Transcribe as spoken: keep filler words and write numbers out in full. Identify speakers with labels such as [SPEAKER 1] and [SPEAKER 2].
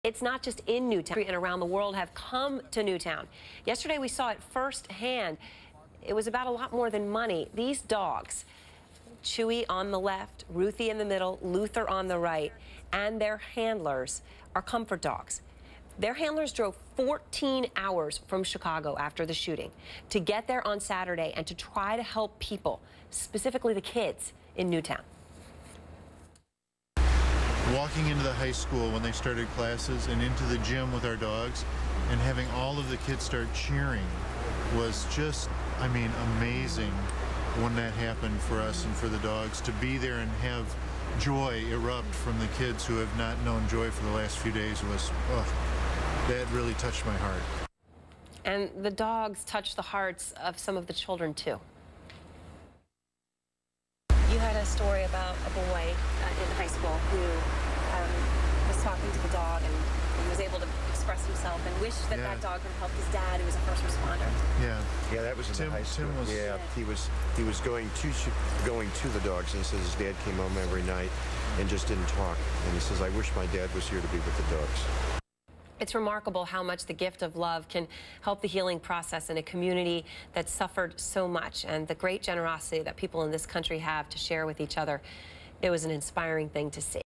[SPEAKER 1] It's not just in Newtown, and around the world have come to Newtown. Yesterday we saw it firsthand. It was about a lot more than money. These dogs, Chewy on the left, Ruthie in the middle, Luther on the right, and their handlers are comfort dogs. Their handlers drove fourteen hours from Chicago after the shooting to get there on Saturday and to try to help people, specifically the kids in Newtown.
[SPEAKER 2] Walking into the high school when they started classes and into the gym with our dogs and having all of the kids start cheering was just, I mean, amazing when that happened for us and for the dogs. To be there and have joy erupt from the kids who have not known joy for the last few days was, oh, that really touched my heart.
[SPEAKER 1] And the dogs touched the hearts of some of the children, too.
[SPEAKER 3] You had a story about a boy uh, in high school who um, was talking to the dog and, and was able to express himself and wished that
[SPEAKER 2] yeah.
[SPEAKER 3] that dog would help his dad, who was a first responder.
[SPEAKER 2] Yeah,
[SPEAKER 4] yeah, that was in
[SPEAKER 2] Tim,
[SPEAKER 4] the high school.
[SPEAKER 2] Tim was,
[SPEAKER 4] yeah, he was he was going to going to the dogs, and he says his dad came home every night and just didn't talk. And he says, "I wish my dad was here to be with the dogs."
[SPEAKER 1] It's remarkable how much the gift of love can help the healing process in a community that suffered so much, and the great generosity that people in this country have to share with each other. It was an inspiring thing to see.